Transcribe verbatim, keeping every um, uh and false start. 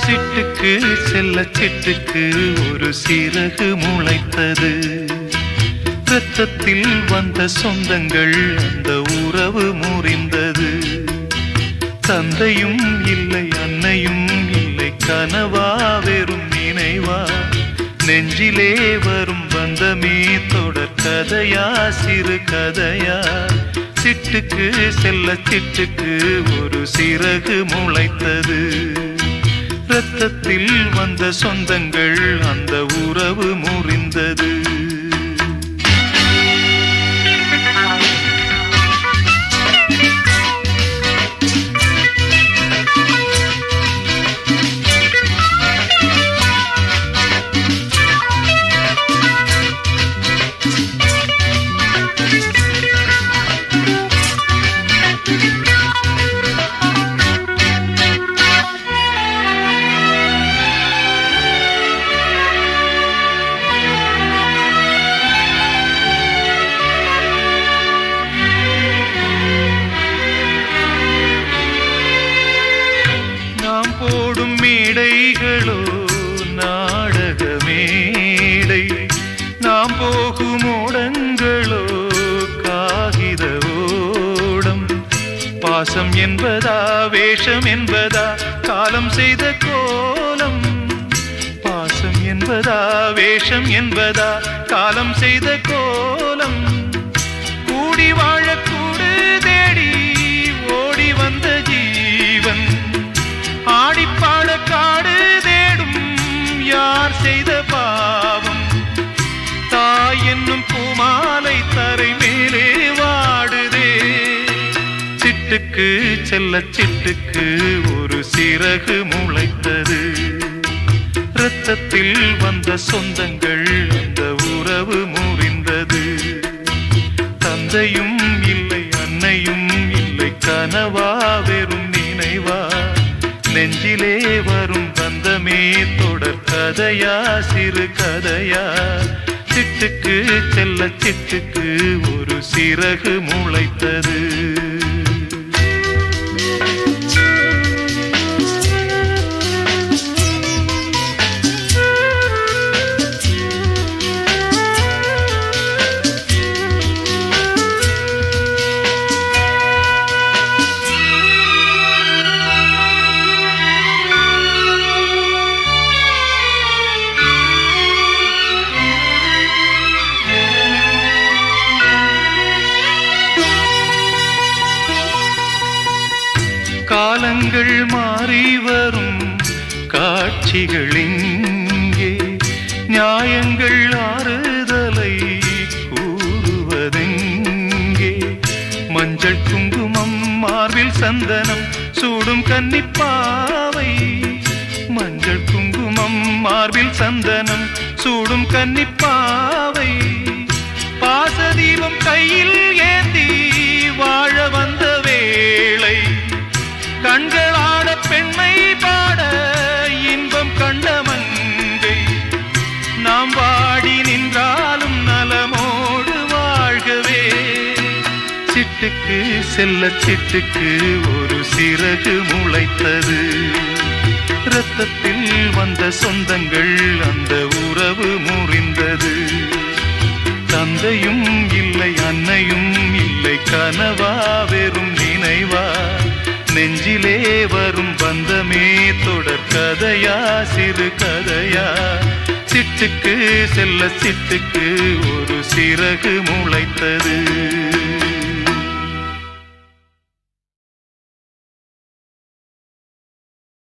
சிட்டுக்கு செல்ல சிட்டுக்கு ஒரு சிறகு முளைத்தது. இரத்தத்தில் வந்த சொந்தங்கள் அந்த உறவு முறிந்தது. தந்தையும் இல்லை அன்னையும் இல்லை கனவா வெறும் நினைவா நெஞ்சிலே வரும் பந்தமே தொடர் கதையா சிறு கதையா. சிட்டுக்கு செல்ல சிட்டுக்கு ஒரு சிறகு முளைத்தது. இரத்தத்தில் வந்த சொந்தங்கள் அந்த உறவு முறிந்தது. போடும் மேடைகளோ நாடக மேடை, நாம் போகும் ஓடங்களோ காகித ஓடம். பாசம் என்பதா வேஷம் என்பதா காலம் செய்த கோலம். பாசம் என்பதா வேஷம் என்பதா காலம் செய்த கோலம். கூடி வாழக்கூடு தேடி ஓடி வந்த ஜீவன் ஆடிப்பாட காடு தேடும் யார் செய்த பாவம். தாய் என்னும் பூமாலை தரை மேலே வாடுதே. சிட்டுக்கு செல்ல சிட்டுக்கு ஒரு சிறகு முளைத்தது. இரத்தத்தில் வந்த சொந்தங்கள் அந்த உறவு முறிந்தது. தந்தையும் இல்லை அன்னையும் இல்லை கனவா வெறும் நினைவா நெஞ்சிலே வரும் பந்தமே தொடர் கதையா சிறு கதையா. சிட்டுக்கு செல்ல சிட்டுக்கு ஒரு சிறகு முளைத்தது. காலங்கள் மாறி வரும் காட்சிகள் இங்கே நியாயங்கள் ஆறுதலை கூறுவதெங்கே. மஞ்சள் குங்குமம் மார்பில் சந்தனம் சூடும் கன்னிப்பாவை. மஞ்சள் குங்குமம் மார்பில் சந்தனம் சூடும் கன்னிப்பாவை. பாசதீபம் கையில் ஏந்தி வாழ வந்த வேளை கண்களாட பெண்மை பாட இன்பம் கண்ட மங்கை. நாம் வாடி நின்றாலும் நலமோடு வாழ்கவே. சிட்டுக்கு செல்ல சிட்டுக்கு ஒரு சிறகு முளைத்தது. இரத்தத்தில் வந்த சொந்தங்கள் அந்த உறவு முறிந்தது. தந்தையும் இல்லை அன்னையும் இல்லை கனவா வெறும் நினைவா நெஞ்சிலே வரும் பந்தமே தொடர் கதையா சிறு கதையா. சிட்டுக்கு செல்ல சிட்டுக்கு ஒரு சிறகு முளைத்தது.